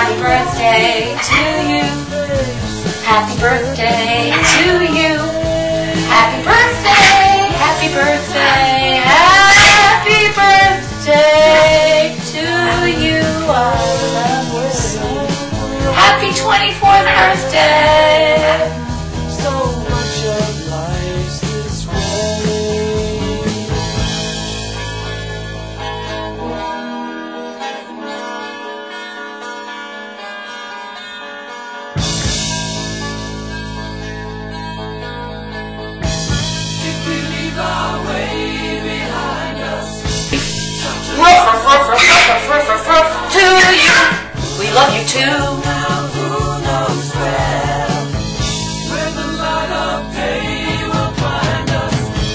Happy birthday to you. Happy birthday to you. Happy birthday, happy birthday, happy birthday to you. I love you so. Happy 24th birthday. So much of life's this way. If we leave our way behind us, To you. We love you too. now who knows where the light of day will find us.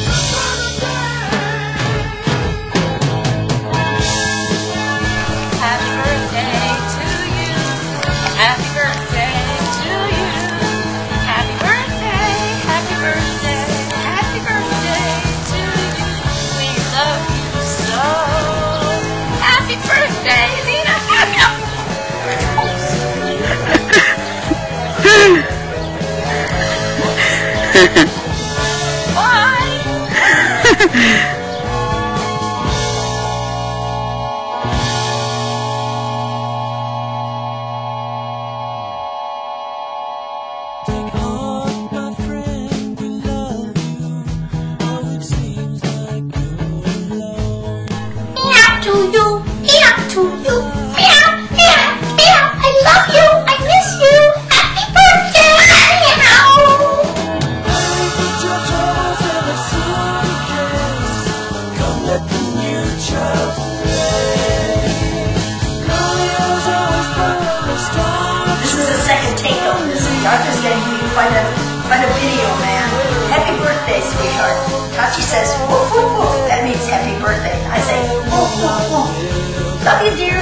Happy birthday to you. Happy birthday to you. Happy birthday, happy birthday, happy birthday to you. We love you so. Happy birthday, Lena. Bye. Take heart, my friend, we love you. Oh, it seems like you're alone. Meow to you, meow to you, meow, meow, meow. I love you, I miss you. Happy birthday, meow. Put your troubles in a suitcase. Come let the new child play. Romeo's always put the star. This is the second take on this. Arthur's getting me quite a video, man. Happy birthday, sweetheart. Tachi says, woof, woof, woof. That means happy birthday. I say, woof, woof, woof. Love you, dear.